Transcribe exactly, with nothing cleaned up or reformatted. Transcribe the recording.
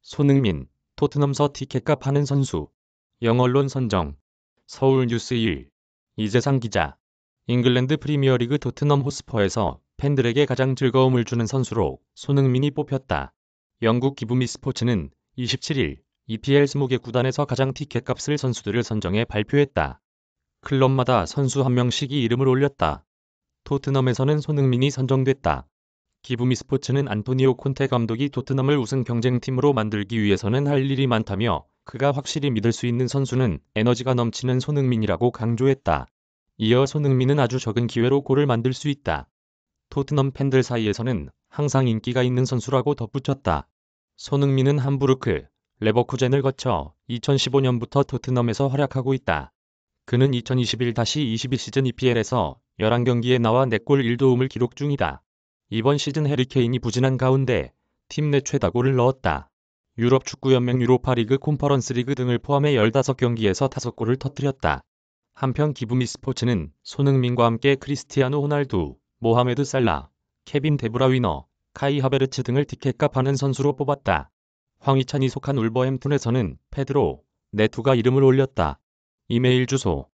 손흥민, 토트넘서 티켓값 하는 선수. 영언론 선정. 서울뉴스일. 이재상 기자. 잉글랜드 프리미어리그 토트넘 호스퍼에서 팬들에게 가장 즐거움을 주는 선수로 손흥민이 뽑혔다. 영국 기브미 스포츠는 이십칠일 이피엘 이십 개 구단에서 가장 티켓값을 선수들을 선정해 발표했다. 클럽마다 선수 한 명씩이 이름을 올렸다. 토트넘에서는 손흥민이 선정됐다. 기브미 스포츠는 안토니오 콘테 감독이 토트넘을 우승 경쟁팀으로 만들기 위해서는 할 일이 많다며 그가 확실히 믿을 수 있는 선수는 에너지가 넘치는 손흥민이라고 강조했다. 이어 손흥민은 아주 적은 기회로 골을 만들 수 있다. 토트넘 팬들 사이에서는 항상 인기가 있는 선수라고 덧붙였다. 손흥민은 함부르크, 레버쿠젠을 거쳐 이천십오 년부터 토트넘에서 활약하고 있다. 그는 이천이십일 이십이 시즌 이피엘에서 열한 경기에 나와 네 골 일 도움을 기록 중이다. 이번 시즌 해리케인이 부진한 가운데 팀 내 최다골을 넣었다. 유럽 축구연맹 유로파리그 컨퍼런스리그 등을 포함해 열다섯 경기에서 다섯 골을 터뜨렸다. 한편 기브미 스포츠는 손흥민과 함께 크리스티아노 호날두, 모하메드 살라, 케빈 데브라위너, 카이 하베르츠 등을 티켓값 하는 선수로 뽑았다. 황희찬이 속한 울버햄튼에서는 페드로, 네투가 이름을 올렸다. 이메일 주소